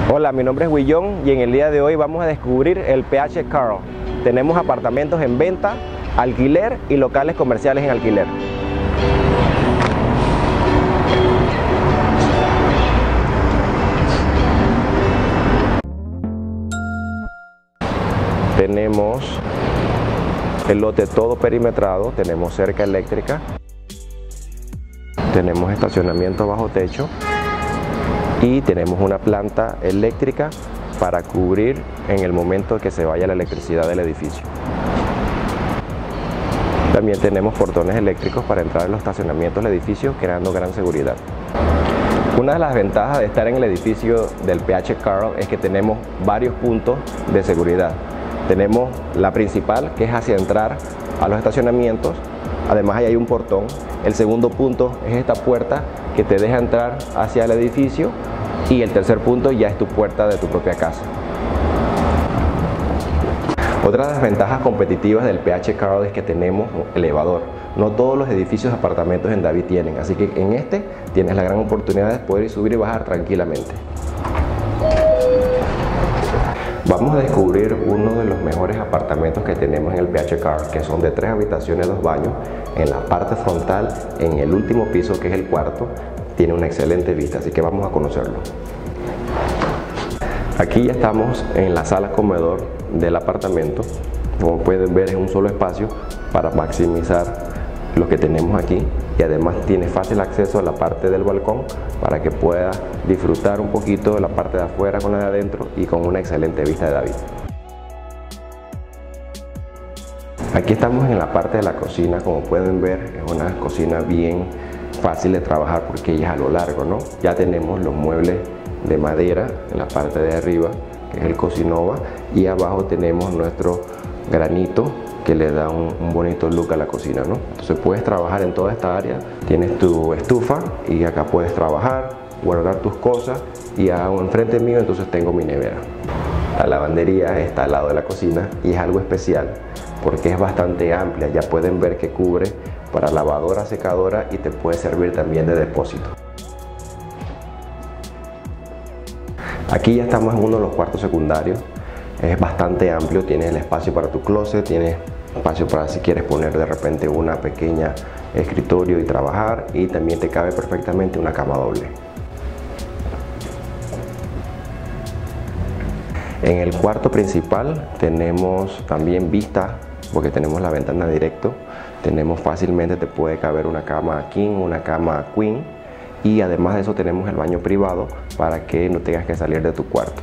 Hola, mi nombre es Willón y en el día de hoy vamos a descubrir el PH Carl. Tenemos apartamentos en venta, alquiler y locales comerciales en alquiler. Tenemos el lote todo perimetrado, tenemos cerca eléctrica, tenemos estacionamiento bajo techo y tenemos una planta eléctrica para cubrir en el momento que se vaya la electricidad del edificio. También tenemos portones eléctricos para entrar en los estacionamientos del edificio, creando gran seguridad. Una de las ventajas de estar en el edificio del PH Carl es que tenemos varios puntos de seguridad. Tenemos la principal, que es hacia entrar a los estacionamientos. Además ahí hay un portón. El segundo punto es esta puerta que te deja entrar hacia el edificio. Y el tercer punto ya es tu puerta de tu propia casa. Otra de las ventajas competitivas del PH Carl es que tenemos elevador. No todos los edificios de apartamentos en David tienen, así que en este tienes la gran oportunidad de poder subir y bajar tranquilamente. Vamos a descubrir uno de los mejores apartamentos que tenemos en el PH Carl, que son de 3 habitaciones, 2 baños. En la parte frontal, en el último piso, que es el cuarto, tiene una excelente vista, así que vamos a conocerlo. Aquí ya estamos en la sala comedor del apartamento. Como pueden ver, es un solo espacio para maximizar lo que tenemos aquí, y además tiene fácil acceso a la parte del balcón para que pueda disfrutar un poquito de la parte de afuera con la de adentro y con una excelente vista de David. Aquí estamos en la parte de la cocina. Como pueden ver, es una cocina bien fácil de trabajar porque ella es a lo largo, ¿no? Ya tenemos los muebles de madera en la parte de arriba, que es el Cocinova, y abajo tenemos nuestro granito que le da un bonito look a la cocina, ¿no? Entonces puedes trabajar en toda esta área. Tienes tu estufa y acá puedes trabajar, guardar tus cosas, y enfrente mío entonces tengo mi nevera. La lavandería está al lado de la cocina y es algo especial porque es bastante amplia. Ya pueden ver que cubre para lavadora, secadora, y te puede servir también de depósito. Aquí ya estamos en uno de los cuartos secundarios. Es bastante amplio, tienes el espacio para tu closet, tienes espacio para si quieres poner de repente una pequeña escritorio y trabajar, y también te cabe perfectamente una cama doble. En el cuarto principal tenemos también vista, porque tenemos la ventana directo. Tenemos fácilmente, te puede caber una cama king, una cama queen, y además de eso tenemos el baño privado para que no tengas que salir de tu cuarto.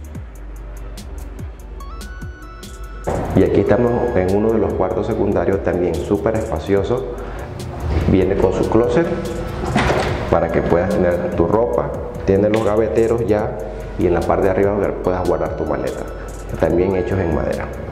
Y aquí estamos en uno de los cuartos secundarios, también súper espacioso. Viene con su closet para que puedas tener tu ropa. Tiene los gaveteros ya, y en la parte de arriba puedas guardar tu maleta, también hechos en madera.